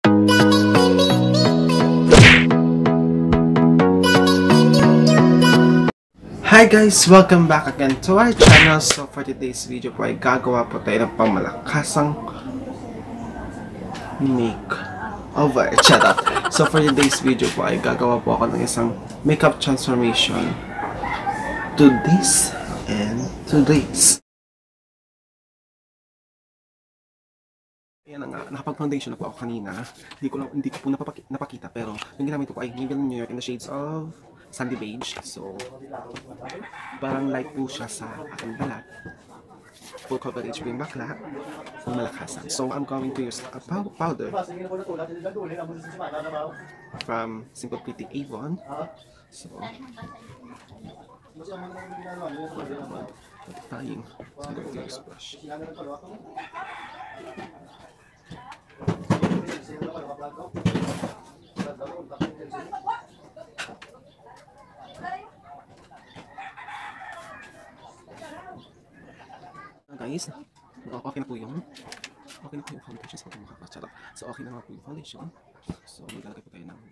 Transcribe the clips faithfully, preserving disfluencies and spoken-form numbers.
Hi guys! Welcome back again to our channel. So for today's video po ay gagawa po tayo ng pamalakasang makeover. Shut up! So for today's video po ay gagawa po ako ng isang makeup transformation to this and to this. Ayan na nga, nakapag-foundation na po ako kanina. Hindi ko, lang, hindi ko po napapaki, napakita pero yung ginamit ko ay Maybelline New York in the shades of Sandy Beige. So, parang light po siya sa aking balat. Full coverage po yung bakla. Malakasan. So, I'm going to use a pow powder from Simple Pretty Avon. So, tayong I'm going to use brush. Guys, okay na po yung okay na po yung foundation. So, makakacharap. So, okay na nga po yung foundation. So, maglalagay po tayo ng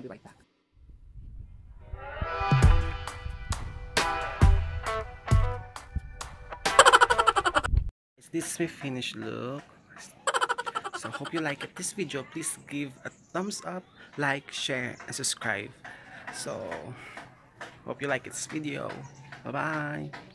I'll be right back. This is my finished look. So hope you like it. This video, please give a thumbs up, like, share, and subscribe. So hope you like this video. Bye bye.